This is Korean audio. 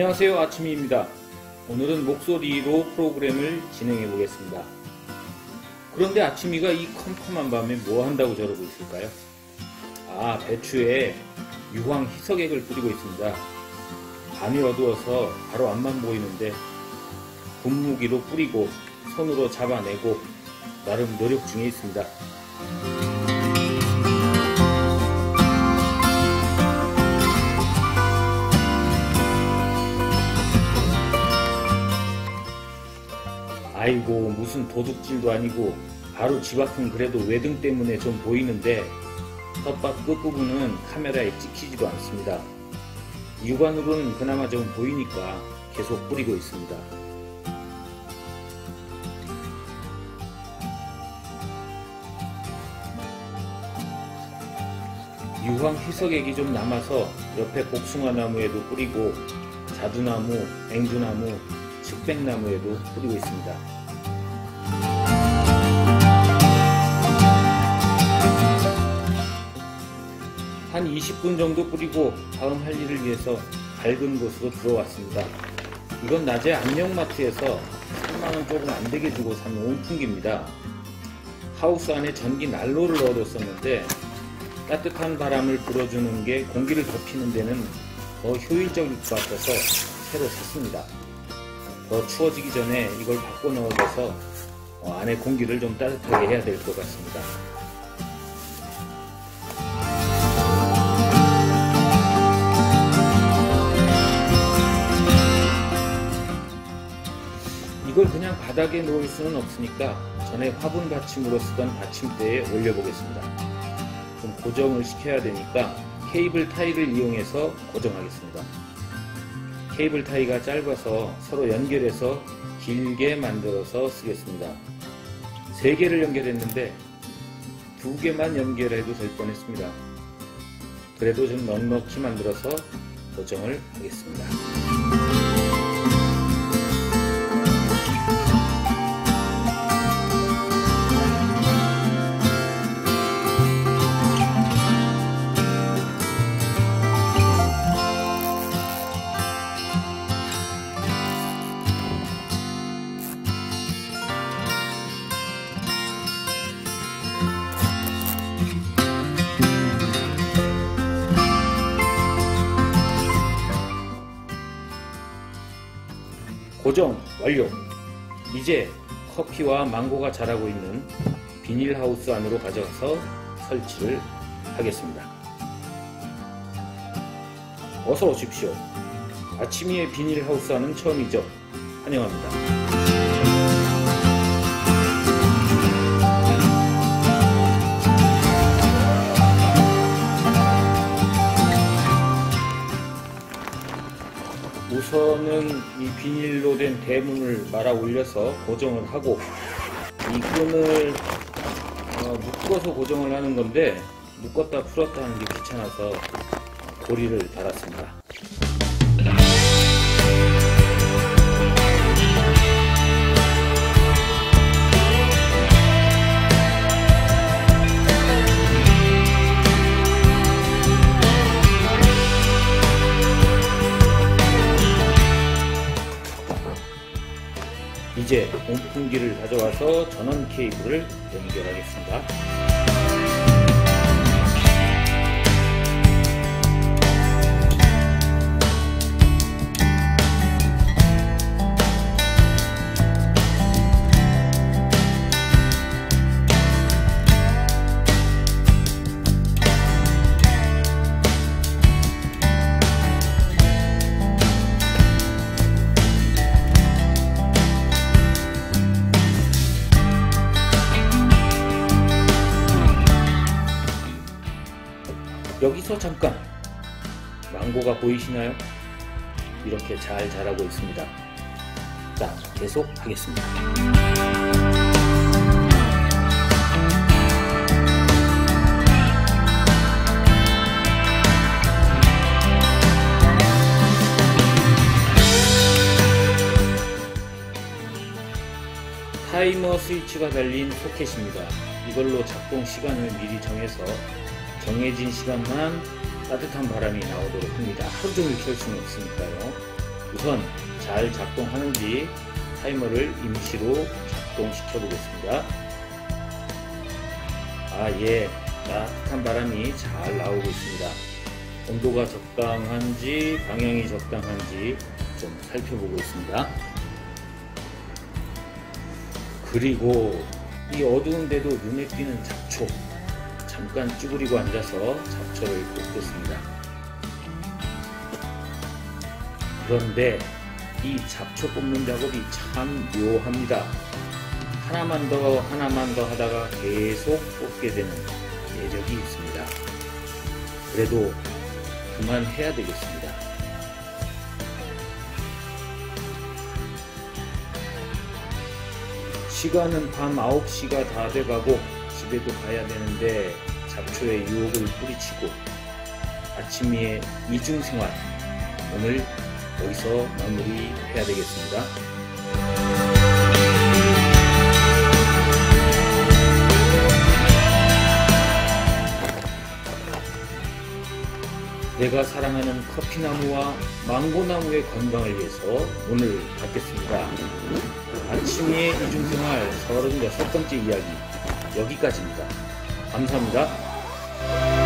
안녕하세요, 아침이입니다. 오늘은 목소리로 프로그램을 진행해 보겠습니다. 그런데 아침이가 이 컴컴한 밤에 뭐 한다고 저러고 있을까요? 배추에 유황 희석액을 뿌리고 있습니다. 밤이 어두워서 바로 앞만 보이는데 분무기로 뿌리고 손으로 잡아내고 나름 노력 중에 있습니다. 아이고, 무슨 도둑질도 아니고 바로 집 앞은 그래도 외등 때문에 좀 보이는데 텃밭 끝부분은 카메라에 찍히지도 않습니다. 육안으로는 그나마 좀 보이니까 계속 뿌리고 있습니다. 유황 희석액이 좀 남아서 옆에 복숭아 나무에도 뿌리고 자두나무, 앵두나무, 측백나무에도 뿌리고 있습니다. 한 20분 정도 뿌리고 다음 할 일을 위해서 밝은 곳으로 들어왔습니다. 이건 낮에 안녕마트에서 3만원 조금 안되게 주고 산 온풍기입니다. 하우스 안에 전기 난로를 넣어뒀었는데 따뜻한 바람을 불어주는 게 공기를 덮이는 데는 더 효율적일 것 같아서 새로 샀습니다. 더 추워지기 전에 이걸 바꿔 넣어줘서 안에 공기를 좀 따뜻하게 해야 될 것 같습니다. 이걸 그냥 바닥에 놓을 수는 없으니까 전에 화분 받침으로 쓰던 받침대에 올려보겠습니다. 좀 고정을 시켜야 되니까 케이블 타이를 이용해서 고정하겠습니다. 케이블 타이가 짧아서 서로 연결해서 길게 만들어서 쓰겠습니다. 3개를 연결했는데 2개만 연결해도 될 뻔했습니다. 그래도 좀 넉넉히 만들어서 고정을 하겠습니다. 고정 완료! 이제 커피와 망고가 자라고 있는 비닐하우스 안으로 가져가서 설치를 하겠습니다. 어서 오십시오. 아침이의 비닐하우스 안은 처음이죠? 환영합니다. 우선은 이 비닐로 된 대문을 말아 올려서 고정을 하고 이 끈을 묶어서 고정을 하는 건데 묶었다 풀었다 하는 게 귀찮아서 고리를 달았습니다. 이제 온풍기를 가져와서 전원 케이블을 연결하겠습니다. 여기서 잠깐! 망고가 보이시나요? 이렇게 잘 자라고 있습니다. 자, 계속 하겠습니다. 타이머 스위치가 달린 소켓입니다. 이걸로 작동 시간을 미리 정해서 정해진 시간만 따뜻한 바람이 나오도록 합니다. 하루 종일 켤 수는 없으니까요. 우선 잘 작동하는지 타이머를 임시로 작동시켜 보겠습니다. 예, 따뜻한 바람이 잘 나오고 있습니다. 온도가 적당한지 방향이 적당한지 좀 살펴보고 있습니다. 그리고 이 어두운데도 눈에 띄는 잡초, 잠깐 쭈그리고 앉아서 잡초를 뽑겠습니다. 그런데 이 잡초 뽑는 작업이 참 묘합니다. 하나만 더 하다가 계속 뽑게 되는 매력이 있습니다. 그래도 그만해야 되겠습니다. 시간은 밤 9시가 다 돼가고 집에도 가야 되는데 잡초의 유혹을 뿌리치고 아침에 이중생활, 오늘 여기서 마무리해야 되겠습니다. 내가 사랑하는 커피나무와 망고나무의 건강을 위해서 문을 닫겠습니다. 아침의 이중생활 36번째 이야기 여기까지입니다. 감사합니다.